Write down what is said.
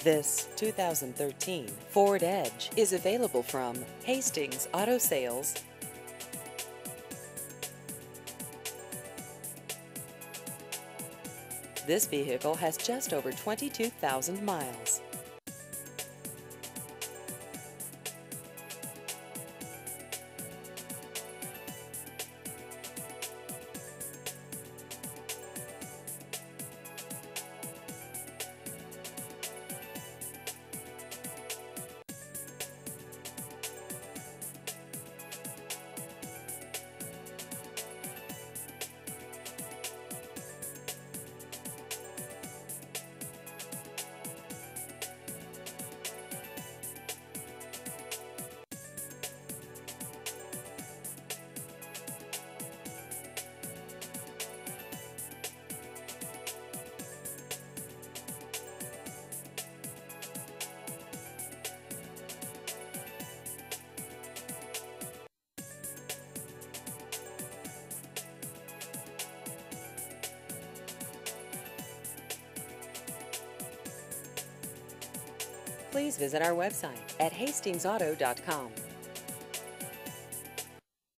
This 2013 Ford Edge is available from Hastings Auto Sales. This vehicle has just over 22,000 miles. Please visit our website at hastingsauto.com.